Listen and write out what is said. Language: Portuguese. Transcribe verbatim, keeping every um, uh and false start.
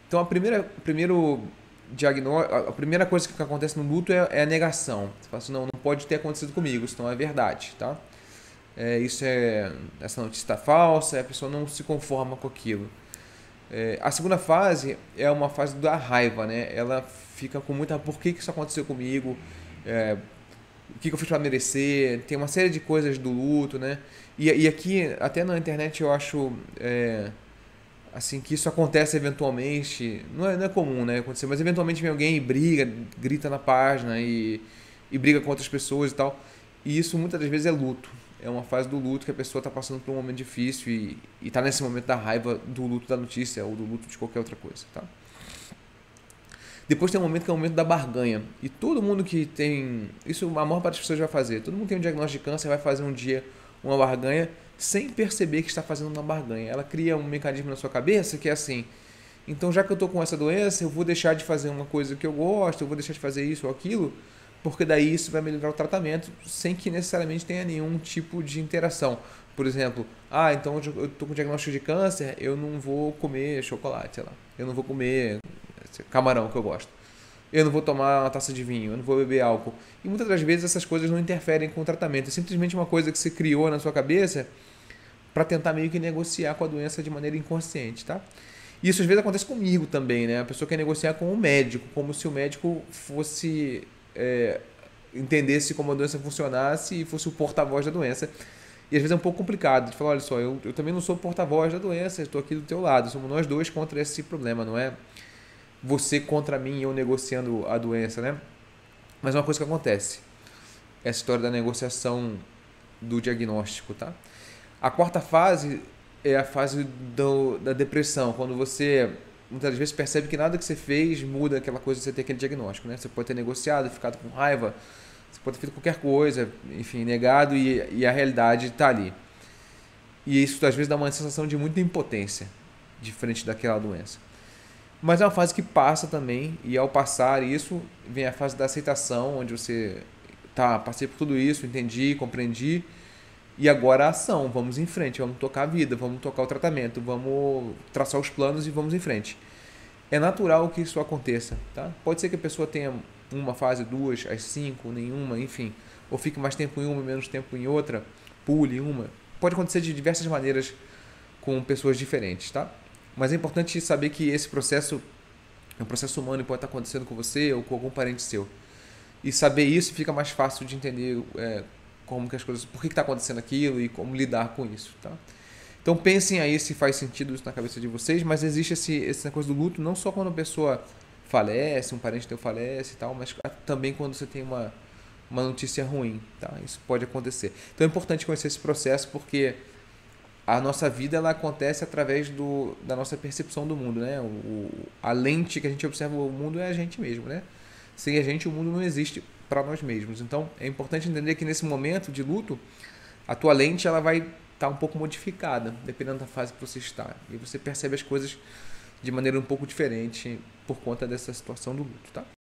Então, a primeira, primeiro diagnó a primeira coisa que acontece no luto é, é a negação. Você fala assim, não, não pode ter acontecido comigo, isso não é verdade, tá? É, isso é, essa notícia está falsa, a pessoa não se conforma com aquilo. É, a segunda fase é uma fase da raiva, né? Ela fica com muita, por que que isso aconteceu comigo? É, o que que eu fiz para merecer? Tem uma série de coisas do luto, né? E, e aqui, até na internet, eu acho é, assim que isso acontece eventualmente. Não é, não é comum, né? Acontecer, mas eventualmente vem alguém e briga, grita na página e, e briga com outras pessoas e tal. E isso muitas das vezes é luto. É uma fase do luto que a pessoa está passando por um momento difícil e está nesse momento da raiva do luto da notícia ou do luto de qualquer outra coisa, tá? Depois tem um momento que é o momento da barganha. E todo mundo que tem. Isso a maior parte das pessoas vai fazer. Todo mundo que tem um diagnóstico de câncer vai fazer um dia uma barganha sem perceber que está fazendo uma barganha. Ela cria um mecanismo na sua cabeça que é assim. Então, já que eu estou com essa doença, eu vou deixar de fazer uma coisa que eu gosto, eu vou deixar de fazer isso ou aquilo, porque daí isso vai melhorar o tratamento sem que necessariamente tenha nenhum tipo de interação. Por exemplo, ah, então eu estou com diagnóstico de câncer, eu não vou comer chocolate, sei lá. Eu não vou comer camarão que eu gosto. Eu não vou tomar uma taça de vinho, eu não vou beber álcool. E muitas das vezes essas coisas não interferem com o tratamento. É simplesmente uma coisa que você criou na sua cabeça para tentar meio que negociar com a doença de maneira inconsciente, tá? E isso às vezes acontece comigo também, né? A pessoa quer negociar com o médico, como se o médico fosse é, entendesse como a doença funcionasse e fosse o porta-voz da doença. E às vezes é um pouco complicado de falar, olha só, eu, eu também não sou porta-voz da doença, estou aqui do teu lado, somos nós dois contra esse problema, não é você contra mim e eu negociando a doença, né? Mas é uma coisa que acontece, essa história da negociação do diagnóstico, tá? A quarta fase é a fase do, da depressão, quando você muitas vezes percebe que nada que você fez muda aquela coisa de você ter aquele diagnóstico, né? Você pode ter negociado, ficado com raiva, você pode ter feito qualquer coisa, enfim, negado e, e a realidade está ali. E isso às vezes dá uma sensação de muita impotência de frente daquela doença. Mas é uma fase que passa também, e ao passar isso, vem a fase da aceitação, onde você tá, passei por tudo isso, entendi, compreendi, e agora a ação, vamos em frente, vamos tocar a vida, vamos tocar o tratamento, vamos traçar os planos e vamos em frente. É natural que isso aconteça, tá? Pode ser que a pessoa tenha uma fase, duas, as cinco, nenhuma, enfim, ou fique mais tempo em uma e menos tempo em outra, pule uma. Pode acontecer de diversas maneiras com pessoas diferentes, tá? Mas é importante saber que esse processo é um processo humano e pode estar acontecendo com você ou com algum parente seu. E saber isso fica mais fácil de entender é, como que as coisas, por que está acontecendo aquilo e como lidar com isso, tá? Então pensem aí se faz sentido isso na cabeça de vocês, mas existe esse, essa coisa do luto não só quando a pessoa falece, um parente teu falece e tal, mas também quando você tem uma, uma notícia ruim, tá? Isso pode acontecer. Então é importante conhecer esse processo porque a nossa vida ela acontece através do, da nossa percepção do mundo, né? O, a lente que a gente observa o mundo é a gente mesmo, né? Sem a gente o mundo não existe para nós mesmos. Então é importante entender que nesse momento de luto a tua lente ela vai estar um pouco modificada, dependendo da fase que você está. E você percebe as coisas de maneira um pouco diferente por conta dessa situação do luto, tá?